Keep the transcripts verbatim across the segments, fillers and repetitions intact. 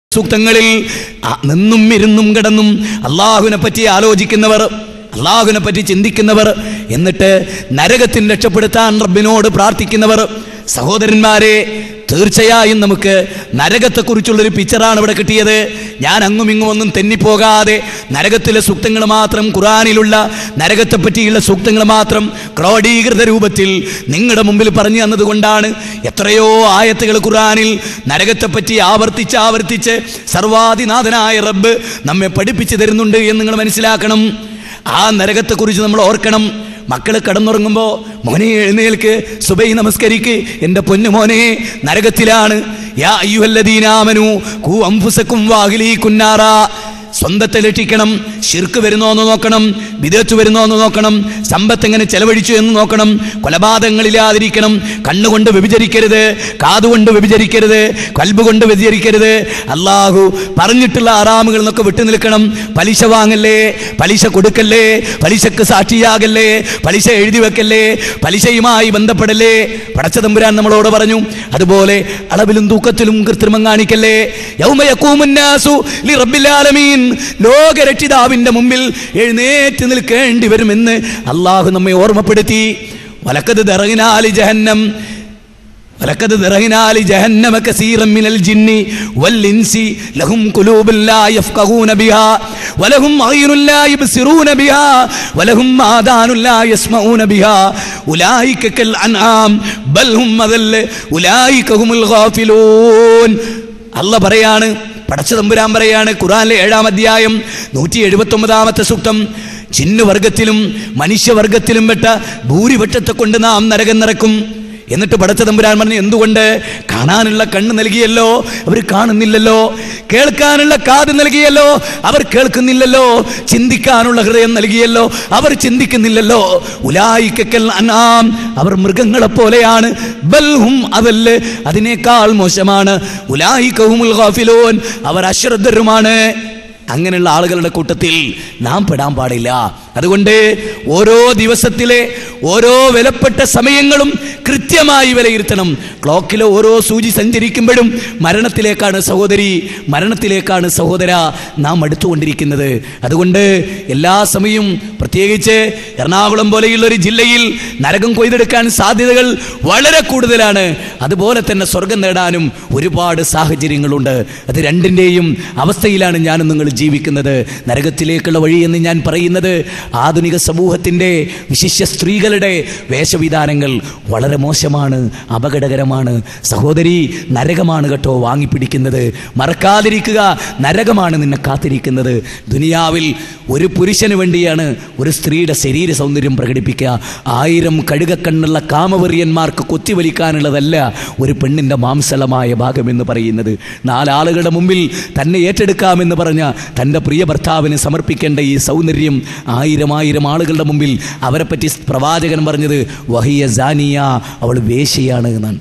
സൂക്തങ്ങളിൽ നിന്നും ഇരുന്നും കിടന്നും അള്ളാഹുവിനെ പറ്റി ആലോചിക്കുന്നവർ, അള്ളാഹുവിനെ പറ്റി ചിന്തിക്കുന്നവർ, എന്നിട്ട് നരകത്തിൽ രക്ഷപ്പെടുത്താൻ റബ്ബിനോട് പ്രാർത്ഥിക്കുന്നവർ, സഹോദരന്മാരെ, തീർച്ചയായും നമുക്ക് നരകത്തെക്കുറിച്ചുള്ളൊരു പിക്ചറാണ് ഇവിടെ കിട്ടിയത്. ഞാൻ അങ്ങും ഇങ്ങും ഒന്നും തെന്നിപ്പോകാതെ നരകത്തിലെ സൂക്തങ്ങൾ മാത്രം, ഖുർആനിലുള്ള നരകത്തെ പറ്റിയുള്ള സൂക്തങ്ങൾ മാത്രം ക്രോഡീകൃത രൂപത്തിൽ നിങ്ങളുടെ മുമ്പിൽ പറഞ്ഞു തന്നതുകൊണ്ടാണ്. എത്രയോ ആയത്തുകൾ ഖുർആനിൽ നരകത്തെപ്പറ്റി ആവർത്തിച്ച് ആവർത്തിച്ച് സർവാധിനാഥനായ റബ്ബ് നമ്മെ പഠിപ്പിച്ചു തരുന്നുണ്ട് എന്ന് നിങ്ങൾ മനസ്സിലാക്കണം. ആ നരകത്തെക്കുറിച്ച് നമ്മൾ ഓർക്കണം. മക്കള് കിടന്നുറങ്ങുമ്പോൾ മോനെ എഴുന്നേൽക്ക്, സുബൈ നമസ്കരിക്ക്, എൻ്റെ പൊന്നുമോനെ നരകത്തിലാണ്. യാ അയ്യുഹല്ലദീന ആമനൂ ഖൂ അൻഫുസകും വഅഹ്ലീകും നാറാ. സ്വന്തത്തെ രക്ഷിക്കണം. ശിർക്ക് വരുന്നോ എന്ന് നോക്കണം, ബിദഅത്ത് വരുന്നോ എന്ന് നോക്കണം, സമ്പത്ത് എങ്ങനെ ചെലവഴിച്ചു എന്ന് നോക്കണം, കൊലപാതകങ്ങളില്ലാതിരിക്കണം, കണ്ണുകൊണ്ട് വ്യഭിചരിക്കരുത്, കാതുകൊണ്ട് വ്യഭിചരിക്കരുത്, കൽബ് കൊണ്ട് വ്യഭിചരിക്കരുത്, അള്ളാഹു പറഞ്ഞിട്ടുള്ള ആറാമുകളിൽ നിന്നൊക്കെ വിട്ടു നിൽക്കണം. പലിശ വാങ്ങല്ലേ, പലിശ കൊടുക്കല്ലേ, പലിശക്ക് സാക്ഷിയാകല്ലേ, പലിശ എഴുതി വെക്കല്ലേ, പലിശയുമായി ബന്ധപ്പെടല്ലേ, പടച്ച തമ്പുരാൻ നമ്മളോട് പറഞ്ഞു. അതുപോലെ അളവിലും തൂക്കത്തിലും കൃത്രിമം കാണിക്കല്ലേ. യൗമ യഖൂമുൻ നാസു ലിറബ്ബിൽ ആലമീൻ. ലോകരക്ഷിതാവിന്റെ മുമ്പിൽ എഴുന്നേറ്റ് നിൽക്കേണ്ടി വരുമെന്ന് അള്ളാഹു നമ്മെ ഓർമ്മപ്പെടുത്തി. വലഖദ് ദറഗ്നാ ലി ജഹന്നം വലഖദ് ദറഗ്നാ ലി ജഹന്നമ കസീറൻ മിനൽ ജിന്നി വൽ ഇൻസി ലഹും ഖുലൂബുൻ ലാ യഫ്ഖഹൂന ബിഹാ വലഹും അയ്യുൻ ലാ യബ്സിറൂന ബിഹാ വലഹും ആദാനുൻ ലാ യസ്മഊന ബിഹാ ഉലൈക കൽ അൻആം ബൽ ഹും അദൽ ഉലൈക ഹുമുൽ ഗാഫിലൂൻ. അല്ലാഹ് പറയാണ്, പടച്ച തമ്പുരാൻ പറയാണ് ഖുർആനിലെ ഏഴാം അധ്യായം നൂറ്റി എഴുപത്തി ഒമ്പതാമത്തെ സൂക്തം. ജിന്നുവർഗത്തിലും മനുഷ്യവർഗത്തിലും പെട്ട ഭൂരിപക്ഷത്തെ കൊണ്ട് നാം നരകം നിറക്കും. എന്നിട്ട് പടച്ച തമ്പുരാൻ പറഞ്ഞു, എന്തുകൊണ്ട്? കാണാനുള്ള കണ്ണ് നൽകിയല്ലോ, അവർ കാണുന്നില്ലല്ലോ. കേൾക്കാനുള്ള കാത് നൽകിയല്ലോ, അവർ കേൾക്കുന്നില്ലല്ലോ. ചിന്തിക്കാനുള്ള ഹൃദയം നൽകിയല്ലോ, അവർ ചിന്തിക്കുന്നില്ലല്ലോ. ഉലൈകൽ അൻആം, അവർ മൃഗങ്ങളെ പോലെയാണ്. ബൽഹും അതല്ല, അതിനേക്കാൾ മോശമാണ്. ഉലൈക ഹുമുൽ ഗാഫിലൂൻ, അവർ അശ്രദ്ധരുമാണ്. അങ്ങനെയുള്ള ആളുകളുടെ കൂട്ടത്തിൽ നാം പെടാൻ പാടില്ല. അതുകൊണ്ട് ഓരോ ദിവസത്തിലെ ഓരോ വിലപ്പെട്ട സമയങ്ങളും കൃത്യമായി വിലയിരുത്തണം. ക്ലോക്കിലെ ഓരോ സൂചി സഞ്ചരിക്കുമ്പോഴും മരണത്തിലേക്കാണ് സഹോദരി, മരണത്തിലേക്കാണ് സഹോദര നാം അടുത്തുകൊണ്ടിരിക്കുന്നത്. അതുകൊണ്ട് എല്ലാ സമയവും, പ്രത്യേകിച്ച് എറണാകുളം പോലെയുള്ള ഒരു ജില്ലയിൽ നരകം കൊയ്തെടുക്കാൻ സാധ്യതകൾ വളരെ കൂടുതലാണ്. അതുപോലെ തന്നെ സ്വർഗം നേടാനും ഒരുപാട് സാഹചര്യങ്ങളുണ്ട്. അത് രണ്ടിൻ്റെയും അവസ്ഥയിലാണ് ഞാനും നിങ്ങൾ ജീവിക്കുന്നത്. നരകത്തിലേക്കുള്ള വഴി എന്ന് ഞാൻ പറയുന്നത് ആധുനിക സമൂഹത്തിൻ്റെ, വിശിഷ്യ സ്ത്രീകളുടെ വേഷവിധാനങ്ങൾ വളരെ മോശമാണ്, അപകടകരമാണ്. സഹോദരി, നരകമാണ് കേട്ടോ വാങ്ങിപ്പിടിക്കുന്നത്. മറക്കാതിരിക്കുക, നരകമാണ് നിന്നെ കാത്തിരിക്കുന്നത്. ദുനിയാവിൽ ഒരു പുരുഷന് വേണ്ടിയാണ് ഒരു സ്ത്രീയുടെ ശരീര സൗന്ദര്യം പ്രകടിപ്പിക്കുക. ആയിരം കഴുകക്കണ്ണുള്ള കാമവെറിയന്മാർക്ക് കൊത്തിവലിക്കാനുള്ളതല്ല ഒരു പെണ്ണിൻ്റെ മാംസളമായ ഭാഗമെന്ന് പറയുന്നത്. നാലാളുകളുടെ മുമ്പിൽ തന്നെ ഏറ്റെടുക്കാമെന്ന് പറഞ്ഞ തൻ്റെ പ്രിയ ഭർത്താവിന് സമർപ്പിക്കേണ്ട ഈ സൗന്ദര്യം ആയിരം ആയിരം ആളുകളുടെ മുമ്പിൽ അവരെപ്പറ്റി പ്രവാചകൻ പറഞ്ഞത് വഹിയ സാനിയ, അവൾ വേശ്യയാണ് എന്നാണ്.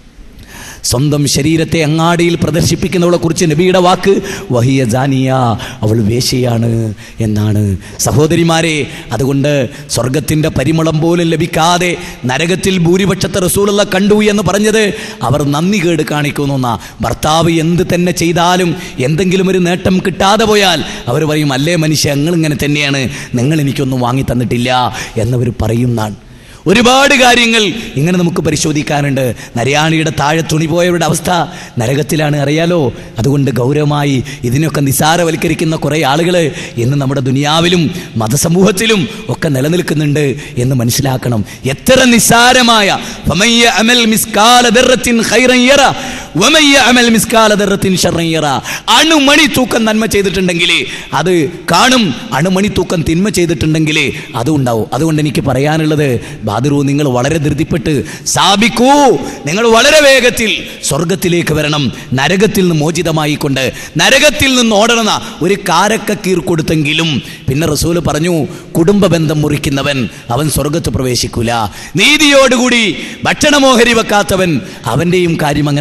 സ്വന്തം ശരീരത്തെ അങ്ങാടിയിൽ പ്രദർശിപ്പിക്കുന്നവളെ കുറിച്ച് നബിയുടെ വാക്ക് വഹിയ സാനിയ, അവൾ വേശ്യയാണ് എന്നാണ്. സഹോദരിമാരെ, അതുകൊണ്ട് സ്വർഗത്തിൻ്റെ പരിമളം പോലും ലഭിക്കാതെ നരകത്തിൽ ഭൂരിപക്ഷത്തെ റസൂലുള്ള കണ്ടു എന്ന് പറഞ്ഞത് അവർ നന്ദി കേട് കാണിക്കുന്ന. ഭർത്താവ് എന്ത് തന്നെ ചെയ്താലും എന്തെങ്കിലും ഒരു നേട്ടം കിട്ടാതെ പോയാൽ അവർ പറയും, അല്ലേ മനുഷ്യ, ഞങ്ങളിങ്ങനെ തന്നെയാണ്, നിങ്ങൾ എനിക്കൊന്നും വാങ്ങി തന്നിട്ടില്ല എന്നവർ പറയുന്നതാണ്. ഒരുപാട് കാര്യങ്ങൾ ഇങ്ങനെ നമുക്ക് പരിശോധിക്കാനുണ്ട്. നരയാണിയുടെ താഴെ തുണി പോയവരുടെ അവസ്ഥ നരകത്തിലാണ്, അറിയാലോ. അതുകൊണ്ട് ഗൗരവമായി ഇതിനൊക്കെ നിസാരവൽക്കരിക്കുന്ന കുറേ ആളുകൾ ഇന്ന് നമ്മുടെ ദുനിയാവിലും മതസമൂഹത്തിലും ഒക്കെ നിലനിൽക്കുന്നുണ്ട് എന്ന് മനസ്സിലാക്കണം. എത്ര നിസാരമായ അണുമണി തൂക്കം നന്മ ചെയ്തിട്ടുണ്ടെങ്കിൽ അത് കാണും, അണുമണി തൂക്കം തിന്മ ചെയ്തിട്ടുണ്ടെങ്കിൽ അതും ഉണ്ടാവും. അതുകൊണ്ട് എനിക്ക് പറയാനുള്ളത്, ബാദറു, നിങ്ങൾ വളരെ ധൃതിപ്പെട്ട് സാബിക്കൂ, നിങ്ങൾ വളരെ വേഗത്തിൽ സ്വർഗത്തിലേക്ക് വരണം. നരകത്തിൽ നിന്ന് മോചിതമായിക്കൊണ്ട് നരകത്തിൽ നിന്ന് ഓടണ ഒരു കാരക്ക കീർ കൊടുത്തെങ്കിലും പിന്നെ റസൂല് പറഞ്ഞു, കുടുംബ ബന്ധം മുറിക്കുന്നവൻ അവൻ സ്വർഗത്ത് പ്രവേശിക്കൂല. നീതിയോടുകൂടി ഭക്ഷണമോഹരി വെക്കാത്തവൻ അവൻ്റെയും കാര്യം അങ്ങനെ പറഞ്ഞു.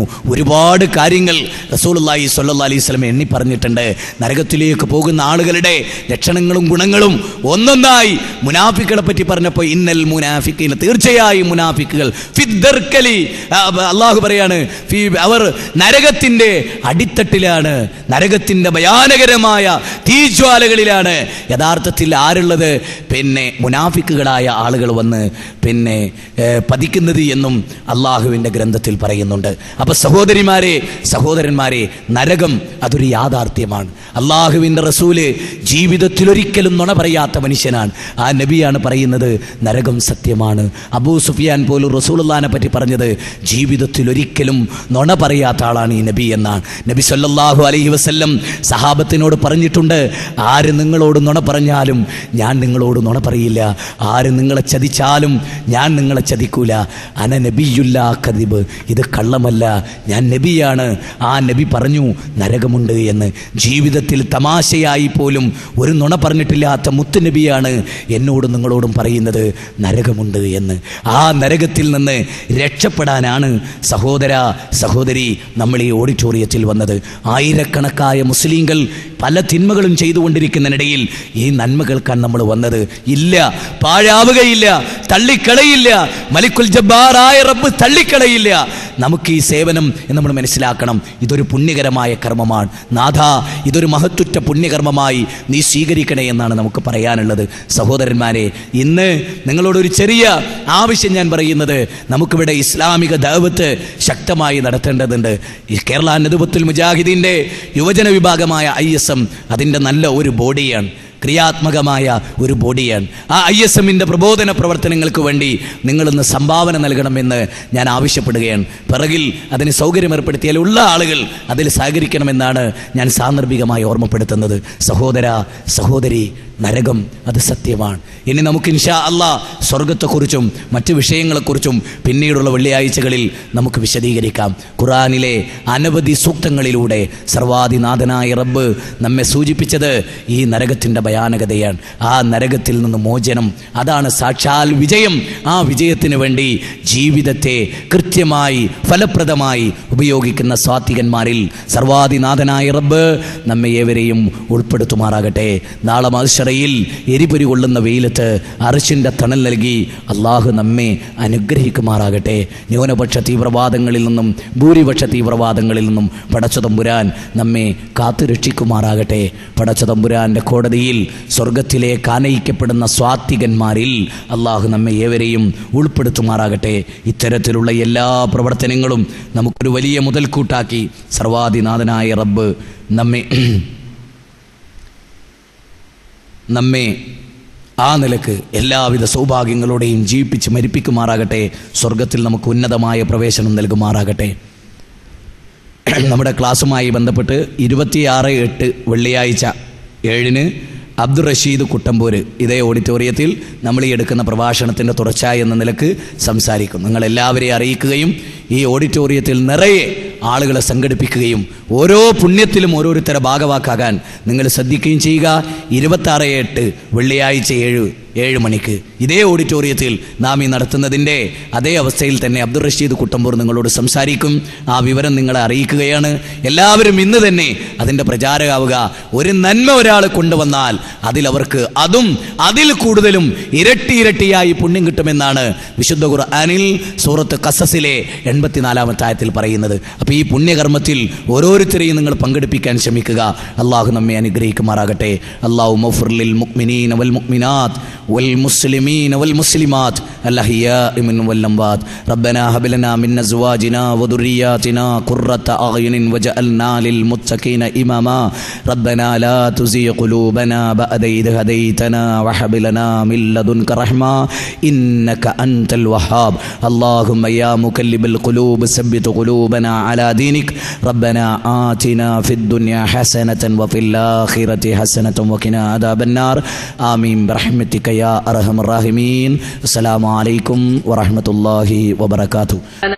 ഒരുപാട് കാര്യങ്ങൾ റസൂലുള്ളാഹി സ്വല്ലല്ലാഹി അലൈഹി വസല്ലം എണ്ണി പറഞ്ഞിട്ടുണ്ട്. നരകത്തിലേക്ക് പോകുന്ന ആളുകളുടെ ലക്ഷണങ്ങളും ഗുണങ്ങളും ഒന്നൊന്നായി മുനാഫിക്കുകളെ പറ്റി പറഞ്ഞപ്പോൾ ഇന്നൽ മുനാഫിഖീന, തീർച്ചയായും മുനാഫിക്കുകൾ ഫിദ്ദർക്കലി, അള്ളാഹു പറയാണ് അവർ നരകത്തിന്റെ അടിത്തട്ടിലാണ്, നരകത്തിന്റെ ഭയാനകരമായ തീജ്വാലകളിലാണ്. യഥാർത്ഥത്തിൽ ആരുള്ളത്? പിന്നെ മുനാഫിക്കുകളായ ആളുകൾ വന്ന് പിന്നെ പതിക്കുന്നത് എന്നും അള്ളാഹുവിൻ്റെ ഗ്രന്ഥത്തിൽ പറയുന്നുണ്ട്. അപ്പൊ സഹോദരിമാരെ, സഹോദരന്മാരെ, നരകം അതൊരു യാഥാർത്ഥ്യമാണ്. അള്ളാഹുവിൻ്റെ റസൂല് ജീവിതത്തിൽ ഒരിക്കലും നുണ പറയാത്ത മനുഷ്യനാണ്. ആ നബിയാണ് പറയുന്നത് നരകം സത്യമാണ്. അബൂ സുഫിയാൻ പോലും റസൂലുള്ളാഹിനെ പറ്റി പറഞ്ഞത് ജീവിതത്തിൽ ഒരിക്കലും നുണ പറയാത്ത ആളാണ് ഈ നബി എന്നാണ്. നബി സല്ലല്ലാഹു അലൈഹി വസല്ലം സഹാബത്തിനോട് പറഞ്ഞിട്ടുണ്ട്, ആര് നിങ്ങളോട് നുണ പറഞ്ഞാലും ഞാൻ നിങ്ങളോട് നുണ പറയില്ല, ആര് നിങ്ങളെ ചതിച്ചാലും ഞാൻ നിങ്ങളെ ചതിക്കൂല. അന നബിയുല്ലാ കദിബ്, ഇത് കള്ളമല്ല, ഞാൻ നബിയാണ്. ആ നബി പറഞ്ഞു നരകമുണ്ട് എന്ന്. ജീവിതത്തിൽ തമാശയായി പോലും ഒരു നുണ പറഞ്ഞിട്ടില്ലാത്ത മുത്ത് നബിയാണ് എന്നോട് നിങ്ങളോടും പറയുന്നത് നരകമുണ്ട് എന്ന്. ആ നരകത്തിൽ നിന്ന് രക്ഷപ്പെടാനാണ് സഹോദര സഹോദരി നമ്മൾ ഈ ഓഡിറ്റോറിയത്തിൽ വന്നത്. ആയിരക്കണക്കായ മുസ്ലിങ്ങൾ പല തിന്മകളും ചെയ്തുകൊണ്ടിരിക്കുന്നതിനിടയിൽ ഈ നന്മകൾക്കാണ് നമ്മൾ വന്നത്. ഇല്ല, പാഴാവുകയില്ല, തള്ളിക്കളയില്ല. മലിക്കുൽ ജബ്ബാറായ റബ്ബ് തള്ളിക്കളയില്ല. നമുക്ക് ഈ സേവനം എന്ന് നമ്മൾ മനസ്സിലാക്കണം. ഇതൊരു പുണ്യകരമായ കർമ്മമാണ്. നാഥ, ഇതൊരു മഹത്തുറ്റ പുണ്യകർമ്മമായി നീ സ്വീകരിക്കണേ എന്നാണ് നമുക്ക് പറയാനുള്ളത്. സഹോദരന്മാരെ, ഇന്ന് നിങ്ങളോടൊരു ചെറിയ ആവശ്യം ഞാൻ പറയുന്നത്, നമുക്കിവിടെ ഇസ്ലാമിക ദഅവത്ത് ശക്തമായി നടത്തേണ്ടതുണ്ട്. ഈ കേരള നദ്വത്തുൽ മുജാഹിദീൻ്റെ യുവജന വിഭാഗമായ ഐ എസ് എം അതിൻ്റെ നല്ല ഒരു ബോഡിയാണ്, ക്രിയാത്മകമായ ഒരു ബോഡിയാണ്. ആ ഐ എസ് എമ്മിൻ്റെ പ്രബോധന പ്രവർത്തനങ്ങൾക്ക് വേണ്ടി നിങ്ങളിന്ന് സംഭാവന നൽകണമെന്ന് ഞാൻ ആവശ്യപ്പെടുകയാണ്. പിറകിൽ അതിന് സൗകര്യം ഏർപ്പെടുത്തിയാൽ ഉള്ള ആളുകൾ അതിൽ സഹകരിക്കണമെന്നാണ് ഞാൻ സാന്ദർഭികമായി ഓർമ്മപ്പെടുത്തുന്നത്. സഹോദര സഹോദരി, നരകം അത് സത്യമാണ്. ഇനി നമുക്ക് ഇൻഷാ അല്ലാഹ് സ്വർഗത്തെക്കുറിച്ചും മറ്റു വിഷയങ്ങളെക്കുറിച്ചും പിന്നീടുള്ള വെള്ളിയാഴ്ചകളിൽ നമുക്ക് വിശദീകരിക്കാം. ഖുർആനിലെ അനവധി സൂക്തങ്ങളിലൂടെ സർവാധിനാഥനായ റബ്ബ് നമ്മെ സൂചിപ്പിച്ചത് ഈ നരകത്തിൻ്റെ ഭയാനകതയാണ്. ആ നരകത്തിൽ നിന്ന് മോചനം, അതാണ് സാക്ഷാൽ വിജയം. ആ വിജയത്തിന് വേണ്ടി ജീവിതത്തെ കൃത്യമായി ഫലപ്രദമായി ഉപയോഗിക്കുന്ന സ്വാത്വികന്മാരിൽ സർവാധിനാഥനായ റബ്ബ് നമ്മെ ഏവരെയും ഉൾപ്പെടുത്തുമാറാകട്ടെ. നാളെ മഹ്ശറയിൽ എരിപൊരി കൊള്ളുന്ന വെയിലത്ത് അർശിൻ്റെ തണൽ നൽകി അള്ളാഹു നമ്മെ അനുഗ്രഹിക്കുമാറാകട്ടെ. ന്യൂനപക്ഷ തീവ്രവാദങ്ങളിൽ നിന്നും ഭൂരിപക്ഷ തീവ്രവാദങ്ങളിൽ നിന്നും പടച്ചതമ്പുരാൻ നമ്മെ കാത്തുരക്ഷിക്കുമാറാകട്ടെ. പടച്ചതമ്പുരാൻ്റെ കോടതിയിൽ സ്വർഗത്തിലേക്ക് ആനയിക്കപ്പെടുന്ന സ്വാത്വികന്മാരിൽ അള്ളാഹു നമ്മെ ഏവരെയും ഉൾപ്പെടുത്തുമാറാകട്ടെ. ഇത്തരത്തിലുള്ള എല്ലാ പ്രവർത്തനങ്ങളും നമുക്കൊരു വലിയ മുതൽക്കൂട്ടാക്കി സർവാധിനാഥനായ റബ്ബ് നമ്മെ നമ്മെ ആ നിലക്ക് എല്ലാവിധ സൗഭാഗ്യങ്ങളോടെയും ജീവിപ്പിച്ച് മരിപ്പിക്കുമാറാകട്ടെ. സ്വർഗത്തിൽ നമുക്ക് ഉന്നതമായ പ്രവേശനം നൽകുമാറാകട്ടെ. നമ്മുടെ ക്ലാസ്സുമായി ബന്ധപ്പെട്ട് ഇരുപത്തിയാറ് എട്ട് വെള്ളിയാഴ്ച ഏഴിന് അബ്ദുൾ റഷീദ് കുട്ടമ്പൂര് ഇതേ ഓഡിറ്റോറിയത്തിൽ നമ്മൾ ഈ എടുക്കുന്ന പ്രഭാഷണത്തിൻ്റെ തുടർച്ച എന്ന നിലക്ക് സംസാരിക്കും. നിങ്ങളെല്ലാവരെയും അറിയിക്കുകയും ഈ ഓഡിറ്റോറിയത്തിൽ നിറയെ ആളുകളെ സംഘടിപ്പിക്കുകയും ഓരോ പുണ്യത്തിലും ഓരോരുത്തരെ ഭാഗവാക്കാകാൻ നിങ്ങൾ ശ്രദ്ധിക്കുകയും ചെയ്യുക. ഇരുപത്താറ് എട്ട് വെള്ളിയാഴ്ച ഏഴ് ഏഴ് മണിക്ക് ഇതേ ഓഡിറ്റോറിയത്തിൽ നാം ഈ നടത്തുന്നതിൻ്റെ അതേ അവസ്ഥയിൽ തന്നെ അബ്ദുൾ റഷീദ് കുട്ടമ്പൂർ നിങ്ങളോട് സംസാരിക്കും. ആ വിവരം നിങ്ങളെ അറിയിക്കുകയാണ്. എല്ലാവരും ഇന്ന് തന്നെ അതിൻ്റെ പ്രചാരകാവുക. ഒരു നന്മ ഒരാൾ കൊണ്ടുവന്നാൽ അതിലവർക്ക് അതും അതിൽ കൂടുതലും ഇരട്ടി ഇരട്ടിയായി പുണ്യം കിട്ടുമെന്നാണ് വിശുദ്ധ ഖുർആനിൽ സൂറത്ത് ഖസസിലെ എൺപത്തിനാലാമത്തെ ആയത്തിൽ പറയുന്നത്. അപ്പോൾ ഈ പുണ്യകർമ്മത്തിൽ ഓരോരുത്തരെയും നിങ്ങൾ പങ്കെടുപ്പിക്കാൻ ശ്രമിക്കുക. അള്ളാഹു നമ്മെ അനുഗ്രഹിക്കുമാറാകട്ടെ. അല്ലാഹു മഗ്ഫിർ ലിൽ മുഅ്മിനീന വൽ മുഅ്മിനാത്ത് വൽ മുസ്ലിമീന വൽ മുസ്ലിമാത്ത് അൽഅഹ്യാഇ മിൻഹും വൽ അംവാത്ത്. റബ്ബനാ ഹബ് ലനാ മിൻ അസ്വാജിനാ വദുർരിയാതിനാ ഖുർറത അഅ്യുനിൻ വജഅൽനാ ലിൽ മുത്തഖീന ഇമാമാ. റബ്ബനാ ലാ തുസിഗ് ഖുലൂബനാ ബഅദ ഇദ് ഹദൈതനാ വഹബ് ലനാ മിൻ ലദുൻക റഹ്മ ഇന്നക അൻതൽ വഹാബ്. അല്ലാഹുമ്മ യാ മുകല്ലിബൽ ഖുലൂബ് സബ്ബിത് ഖുലൂബനാ അലാ ദീനിക്. റബ്ബനാ ആതിനാ ഫിദ് ദുനിയാ ഹസനതൻ വഫിൽ ആഖിറതി ഹസനതൻ വഖിനാ അദാബന്നാർ. ആമീൻ ബിറഹ്മതിക യാ അർഹമർ റഹീമീൻ. അസ്സലാമു അലൈക്കും വറഹ്മത്തുള്ളാഹി വബറകാതുഹു.